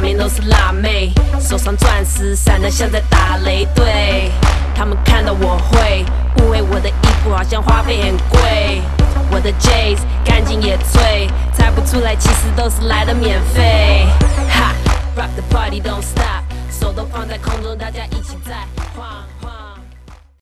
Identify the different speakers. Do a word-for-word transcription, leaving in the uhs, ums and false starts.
Speaker 1: 面都是辣妹，手上钻石闪得像在打雷。对，他们看到我会误会我的衣服好像花费很贵。我的 J's 干净也脆，猜不出来其实都是来的免费。哈 ，Rock the party don't stop， 手都放在空中，大家一起在。